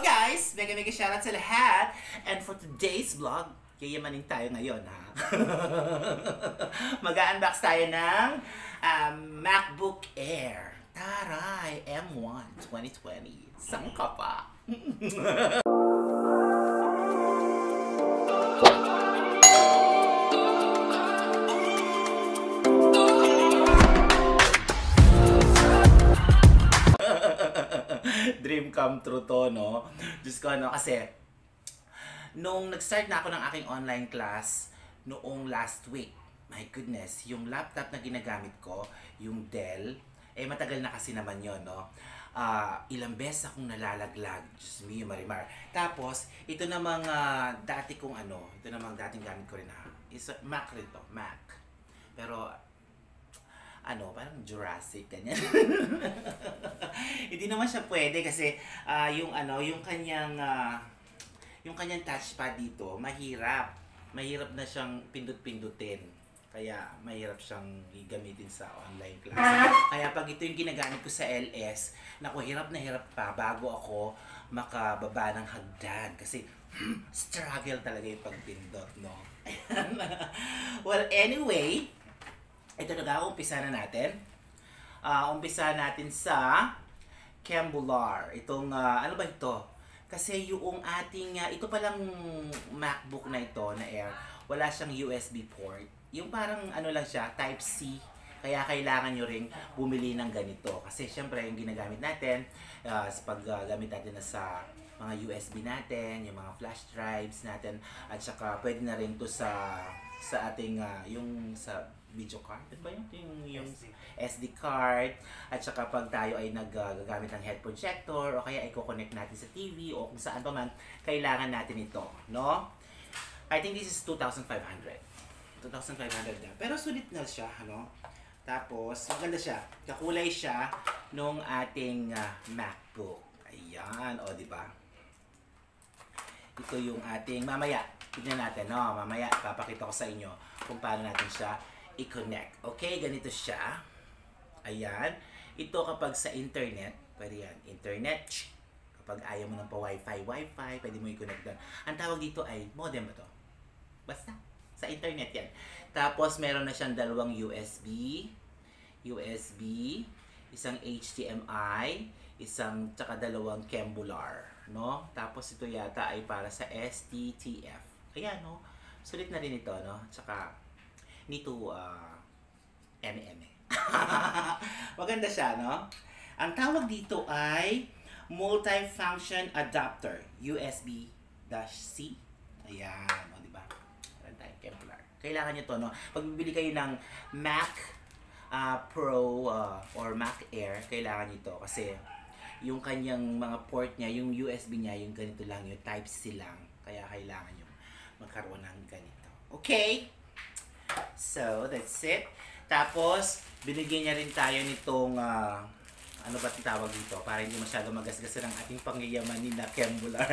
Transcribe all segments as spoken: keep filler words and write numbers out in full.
guys! Mega mega shoutout sa lahat! And for today's vlog, yayamanin tayo ngayon ha. Mag-unbox tayo ng um, MacBook Air. Taray! M one twenty twenty. Saan ka pa? Dream come true to, no? Diyos ko, ano, kasi nung nag-start na ako ng aking online class noong last week, my goodness, yung laptop na ginagamit ko, yung Dell, eh matagal na kasi naman yon, no? Uh, ilang beses akong nalalaglag, Diyos me, Marimar. Tapos, ito namang uh, dati kong ano, ito namang dating gamit ko rin ha. Is Mac rin to, Mac. Pero, ano, parang Jurassic, ganyan. Hindi naman siya pwede kasi uh, yung ano, yung kanyang uh, yung kanyang touchpad dito, mahirap. Mahirap na siyang pindut-pindutin. Kaya mahirap siyang gamitin sa online class. Kaya pag ito yung ginagamit ko sa L S, naku, hirap na hirap pa bago ako makababa ng hagdan kasi struggle talaga yung pagpindot, no? Well, anyway, ito na, umpisa na natin. Uh, umpisa natin sa Cambular. Itong, uh, ano ba ito? Kasi yung ating, uh, ito palang MacBook na ito, na Air, wala siyang U S B port. Yung parang, ano lang siya, Type C. Kaya kailangan nyo ring bumili ng ganito. Kasi syempre, yung ginagamit natin, uh, sa paggamit natin na sa mga U S B natin, yung mga flash drives natin, at saka pwede na rin to sa, sa ating, uh, yung sa video card, ano ba yun? Yung, yung S D card, at saka pag tayo ay naggagamit ng head projector, o kaya i-connect natin sa T V, o kung saan pa man, kailangan natin ito, no? I think this is two thousand five hundred. two thousand five hundred na. Pero sulit na siya, ano? Tapos, maganda siya. Kakulay siya nung ating uh, MacBook. Ayan, o, di ba? Ito yung ating, mamaya, tignan natin, no? Mamaya, papakita ko sa inyo kung paano natin siya i-connect. Okay, ganito siya. Ayan. Ito kapag sa internet, pwede yan. Internet. Kapag ayaw mo ng pa-wifi, wifi, pwede mo i-connect doon. Ang tawag dito ay modem ba to? Basta. Sa internet yan. Tapos, meron na siyang dalawang U S B. U S B. Isang H D M I. Isang, tsaka dalawang Cambular. No? Tapos, ito yata ay para sa S T T F. Kaya, no? Sulit na rin ito, no? Tsaka, nito uh, M M. Maganda siya, no? Ang tawag dito ay multi-function adapter, U S B-C. Ayan, o, diba? Meron tayong Cambular. Kailangan nyo to, no? Pag bibili kayo ng Mac uh, Pro uh, or Mac Air, kailangan nyo to kasi yung kanyang mga port niya, yung U S B niya, yung ganito lang, yung Type-C lang. Kaya kailangan nyo magkaroon ng ganito. Okay? So, that's it. Tapos, binigyan niya rin tayo nitong, uh, ano ba tawag dito? Para hindi masyado magasgasan ang ating pangyayamanin na Cambular.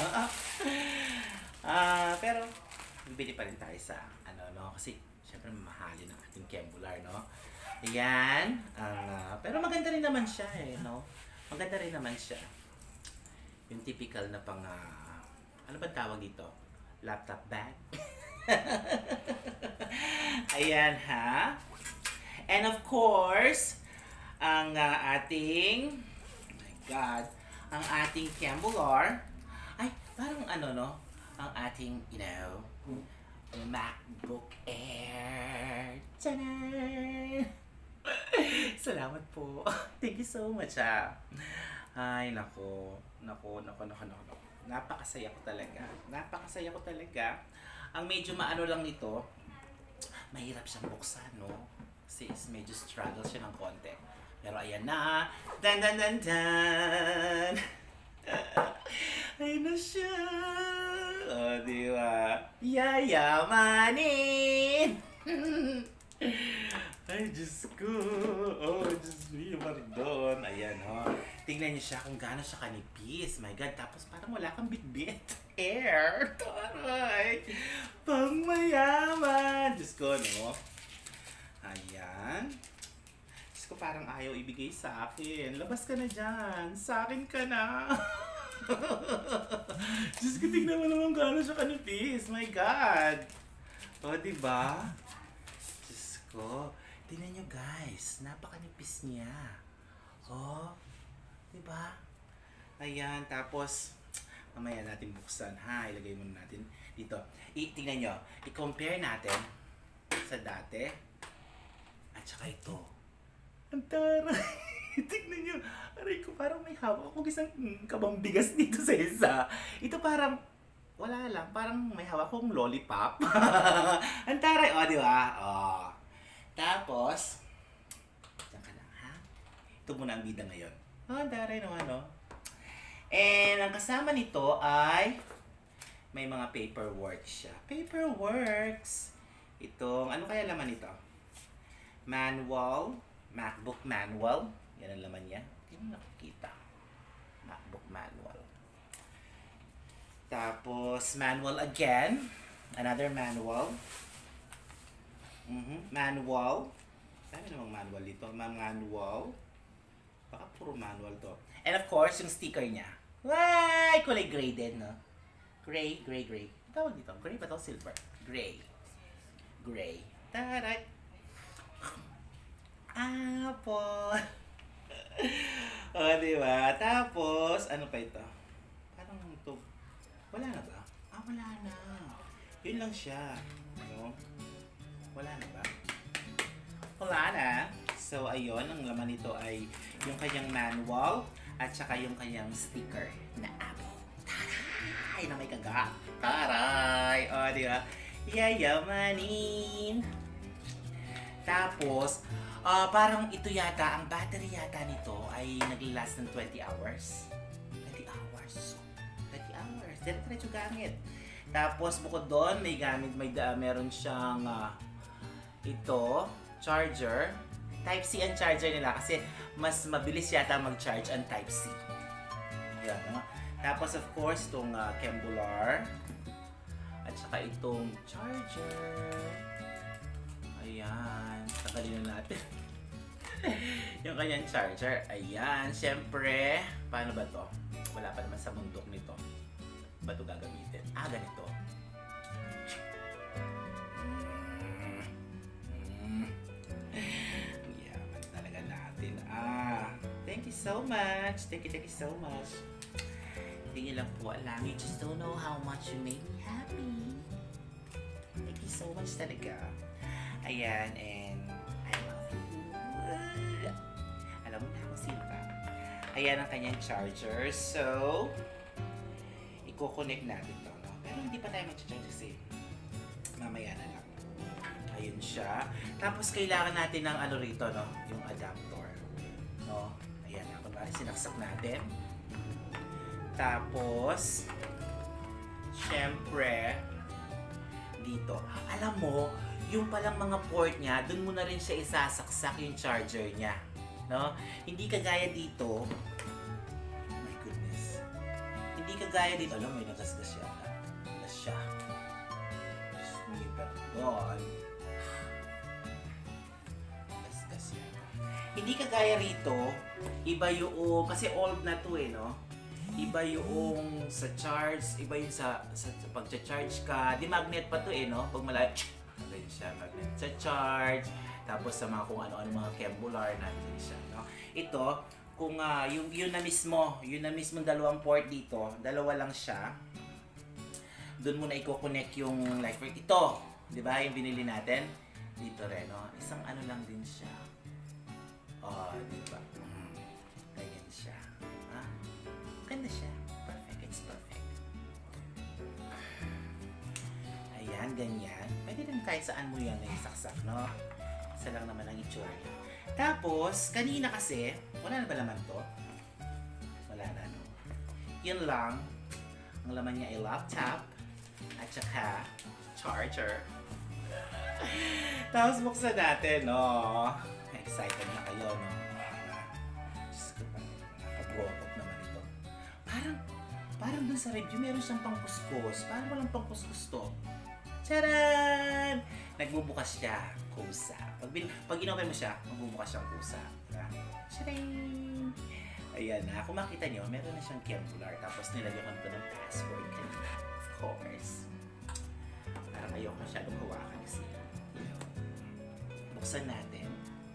uh, pero, bibili pa rin tayo sa, ano, no? Kasi, syempre, mamahalin ang ating Cambular, no? Ayan. Uh, pero maganda rin naman siya, eh, no? Maganda rin naman siya. Yung typical na pang, uh, ano ba tawag dito? Laptop bag? Ayan, ha? And of course, ang uh, ating, oh my God, ang ating Cambular, ay, parang ano, no? Ang ating, you know, MacBook Air. Tchanan! Salamat po. Thank you so much, ha? Ay, nako. Nako, nako, nako, nako. Napakasaya ko talaga. Napakasaya ko talaga. Ang medyo maano lang nito, mahirap siyang buksan, no? Kasi medyo struggle siya ng konti. Pero ayan na. Dan, dan, dan, dan. Ayun na siya. O, oh, diba? Yayamanin. Ay, Diyos ko. Oh, Diyos me, Mardon. Ayan, ho. Oh. Tingnan niyo siya kung gaano siya kanipis. My God, tapos parang wala kang bit-bit. Air. Taray. Pangmayaman. Diyos ko, no? Ayan. Diyos ko, parang ayaw ibigay sa akin. Labas ka na dyan. Sa akin ka na. Diyos ko, tignan mo naman gano'n siya kanipis. My God! O, diba? Diyos ko. Tingnan nyo guys, napakanipis niya. O, diba? Ayan, tapos, mamaya natin buksan ha. Ilagay muna natin dito. I, tingnan nyo, i-compare natin sa dati at saka ito. Ang taray! Tignan nyo, aray ko, parang may hawak akong isang mm, kabang bigas dito sa isa. Ito parang, wala lang, parang may hawak akong lollipop. Ang taray, o, di ba? O. Tapos, diyan ka lang, ha? Ito muna ang bida ngayon. O, ang taray naman, no? And, ang kasama nito ay, may mga paperwork siya. Paperworks! Itong, ano kaya laman nito? Manual, MacBook manual. Yan ang laman niya. Hindi mo nakikita. MacBook manual. Tapos, manual again. Another manual. Mm-hmm. Manual. Dami namang manual dito. Manual. Baka puro manual to. And of course, yung sticker niya. Ay! Kulay gray din, no? Gray, gray, gray. Tawag dito. Gray ba to? Silver. Gray. Gray. Taray! Apple! O, diba? Tapos, ano pa ito? Parang ito. Wala na ba? Ah, wala na. Yun lang siya. No? Wala na ba? Wala na. So, ayun. Ang laman nito ay yung kanyang manual at saka yung kanyang sticker na apple. Taray! Na may kaga. Taray! O, diba? Yayamanin! Tapos, Uh, parang ito yata, ang battery yata nito ay naglalast ng twenty hours. twenty hours. twenty hours. Diretso gamit. Tapos bukod doon, may gamit, may uh, meron siyang uh, ito, charger. Type C ang charger nila kasi mas mabilis yata mag-charge ang Type C. Yan, no? Tapos of course, itong uh, Kembular. At saka itong charger. Ayan. Tanggalin na natin. Yung kanyang charger. Ayan. Siyempre, paano ba to? Wala pa naman sa mundok nito. Ba ito gagamitin? Ah, ganito. Mm. Yaman talaga natin. Ah, thank you so much. Thank you, thank you so much. Hindi nyo lang po alam. You just don't know how much you make me happy. Thank you so much talaga. Ayan, and I love you. Alam mo na kung sino ka. Ayan ang kanyang charger. So, i-connect natin to, no? Pero hindi pa tayo mag-charge kasi mamaya na lang. Ayun siya. Tapos, kailangan natin ng ano rito, no? Yung adapter. No? Ayan, kunwari sinaksak natin. Tapos, syempre, dito. Alam mo, yung palang mga port niya, dun mo na rin siya isasaksak yung charger niya. No? Hindi kagaya dito. Oh my goodness. Hindi kagaya dito. Alam mo, may nagasgas siya. Nagas siya. Just me, pardon. Nagasgas siya. Hindi kagaya rito, iba yung, kasi old na to eh, no? Iba yung sa charge, iba yung sa, sa, sa pag-charge ka. Di magnet pa to eh, no? Pag malayo, nandiyan siya, magnet sa charge. Tapos sa mga kung ano-ano mga Kembular, nandiyan siya, no? Ito, kung uh, yung yun na mismo, yun na mismo dalawang port dito, dalawa lang siya. Doon mo na i-connect yung like ito, di ba? Yung binili natin dito rin, no? Isang ano lang din siya. Oh, di ba? Mm. Ganyan siya. Ha? Ganda siya. Perfect. It's perfect. Ayan, ganyan. Pwede din kahit saan mo yan naisaksak, no? Isa lang naman ang itsura niya. Tapos, kanina kasi, wala na ba laman to? Wala na, no? Yun lang. Ang laman niya ay laptop at saka charger. Tapos buksan natin, no? Excited na kayo, no? Diyos ko, nakabrotot naman ito. Parang, parang dun sa review, meron siyang pangkuskus. Parang walang pangkuskus to. Charan! Nagbubukas siya, kusa. Pag, pag inopen mo siya, magbubukas siyang kusa. Diba? Charan! Ayan na. Kung makita nyo, meron na siyang Kevlar. Tapos nilagyan ko nito ng password kanina. Of course. Parang ayoko masyadong hawakan kasi, you know. Buksan natin.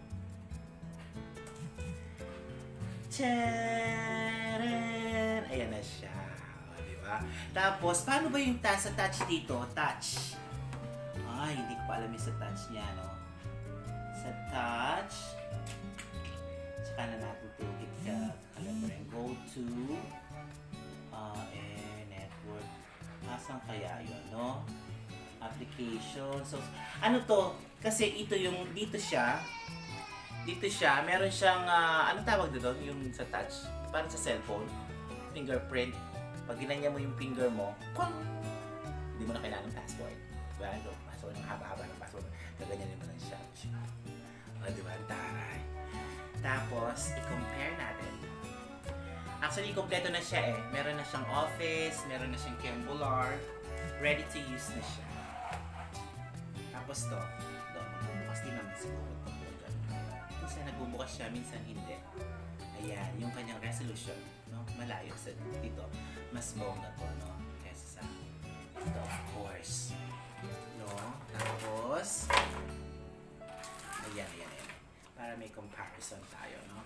Tcharan! Ayan na siya. O, diba? Tapos, paano ba yung ta sa touch dito? Touch. Ay, hindi ko pa alam yung sa touch niya, no? Sa touch. Tsaka na natin ito. Alam mo rin. Go to uh, eh, network. Asan kaya yun, no? Application. So, ano to? Kasi ito yung, dito siya. Dito siya, meron siyang, uh, ano tawag dito? Yung sa touch, parang sa cellphone, fingerprint. Pag ginanya mo yung finger mo, kwang! Hindi mo na kailangan ng password. Diba? Ito, password ng haba-haba ng password. Gaganyanin mo lang siya. O, diba? Taray. Tapos, i-compare natin. Actually, kompleto na siya eh. Meron na siyang office, meron na siyang Kembular. Ready to use na siya. Tapos to, ito, magbubukas din naman siguro. Minsan nagbubukas siya, minsan hindi. Ayan, yung kanyang resolution, no? Malayo sa dito. Mas bongga to, no? Kesa sa ito, of course. No? Tapos, ayan, ayan, ayan. Para may comparison tayo, no?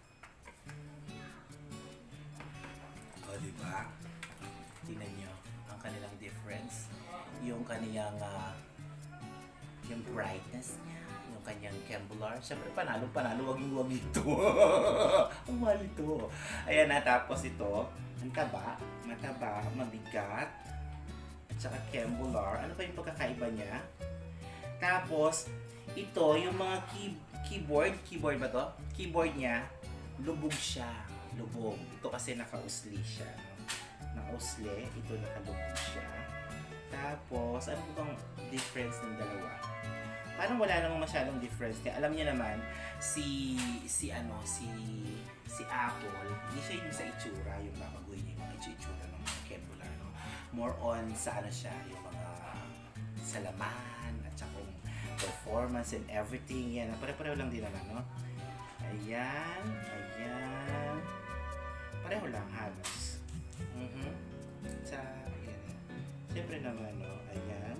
O, diba? Tingnan nyo ang kanilang difference. Yung kanilang, uh, yung brightness niya. Yung kanyang Kembular. Siyempre, panalo, panalo. Wag yung wag ito. Ang mahal ito. Ayan na. Tapos ito, ang taba. Mataba, mabigat. At saka Kembular. Ano pa yung pagkakaiba niya? Tapos, ito, yung mga key, keyboard. Keyboard ba to? Keyboard niya, lubog siya. Lubog. Ito kasi naka-usli siya. Naka-usli. Ito nakalubog siya. Tapos, ano po bang difference ng dalawa? Parang wala namang masyadong difference. Kaya alam niya naman, si, si ano, si, si Apple, hindi siya yung sa itsura, yung babaguhin niya yung mga itsura ng mga Kembular, no? More on sa ano siya, yung mga salaman, at saka yung performance and everything. Yan, pare-pareho lang din naman, no? Ayan, ayan. Pareho lang, halos. Mm-hmm. Sa, ayan. Siyempre naman, no? Ayan.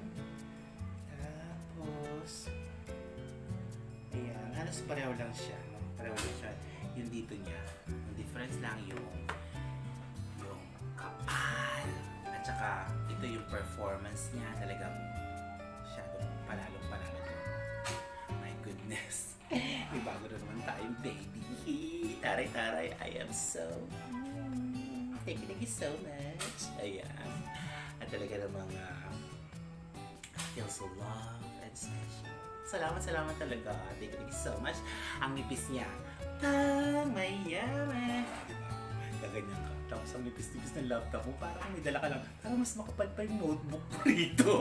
Tapos, ayan, halos pareho lang siya, no? Pareho lang siya. Yung dito niya, yung difference lang yung yung kapal. At saka, ito yung performance niya. Talagang masyadong panalong-panalo to. My goodness. May bago na naman tayong baby. Taray-taray, I am so... Mm, thank you, thank you so much. Ayan. At talaga namang uh, I feel so loved and special. Salamat, salamat talaga. Thank you, thank you so much. Ang nipis niya, pang mayaman. Diba? Gaganyan ka. Tapos ang nipis-nipis ng laptop mo, parang may dala ka lang. Parang mas makapal pa yung notebook ko rito.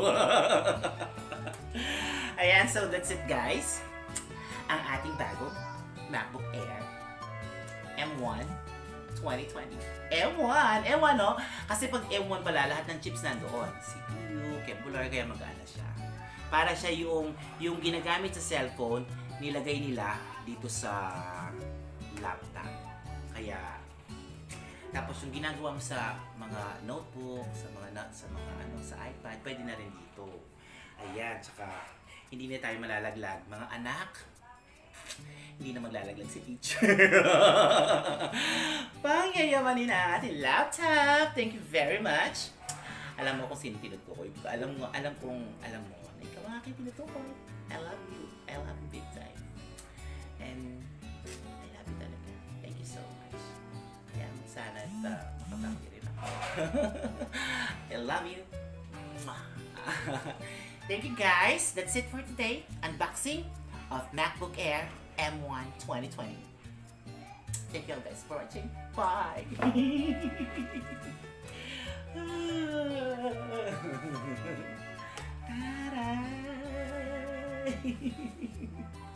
Ayan, so that's it guys. Ang ating bago MacBook Air M one twenty twenty. M one! M one, no? Kasi pag M one pala, lahat ng chips nandoon. C P U, Kembular, kaya mag-ana siya. Para siya yung, yung ginagamit sa cellphone, nilagay nila dito sa laptop. Kaya, tapos yung ginagawa mo sa mga notebook, sa mga, sa mga ano, sa iPad, pwede na rin dito. Ayan, tsaka, hindi na tayo malalaglag. Mga anak, hindi na maglalaglag si teacher. Pangyayamanin na ating laptop. Thank you very much. Alam mo kung sino tinutukoy. Alam mo, alam kong, alam mo, na ikaw ang aking tinutukoy. I love you. I love you big time. And, I love you talaga. Thank you so much. Kaya sana at uh, makatangi rin ako. I love you. Thank you guys. That's it for today. Unboxing of MacBook Air M one twenty twenty. Thank you all guys for watching. Bye! Taray!